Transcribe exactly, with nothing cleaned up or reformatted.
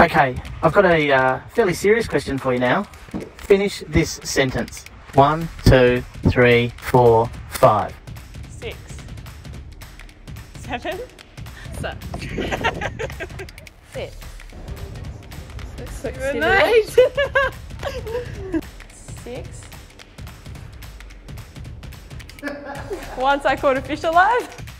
Okay, I've got a uh, fairly serious question for you now. Finish this sentence. One, two, three, four, five. Six. Seven. So. Six. Six, Six, seven, seven, eight. Six. Once I caught a fish alive.